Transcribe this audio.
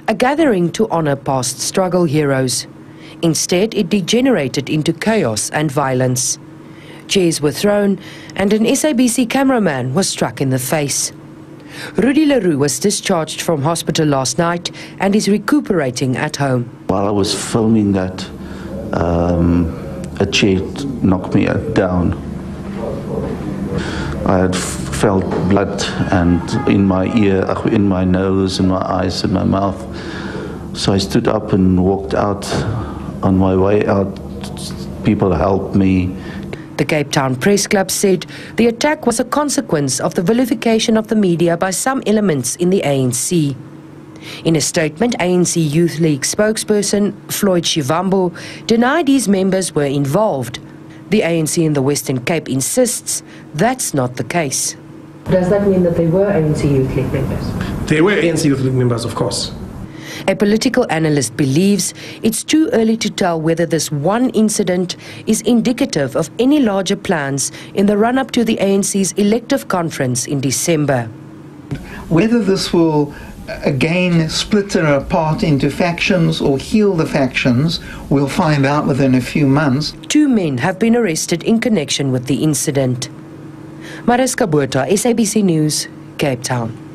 a gathering to honour past struggle heroes. Instead, it degenerated into chaos and violence. Chairs were thrown and an SABC cameraman was struck in the face. Rudy Leroux was discharged from hospital last night and is recuperating at home. While I was filming that, a chair knocked me down. I had felt blood and in my ear, in my nose, in my eyes, in my mouth. So I stood up and walked out. On my way out, people helped me. The Cape Town Press Club said the attack was a consequence of the vilification of the media by some elements in the ANC. In a statement, ANC Youth League spokesperson Floyd Shivambu denied his members were involved. The ANC in the Western Cape insists that's not the case. Does that mean that they were ANC Youth League members? They were ANC Youth League members, of course. A political analyst believes it's too early to tell whether this one incident is indicative of any larger plans in the run-up to the ANC's elective conference in December. Whether this will again split it apart into factions or heal the factions, we'll find out within a few months. 2 men have been arrested in connection with the incident. Mariska Botha, SABC News, Cape Town.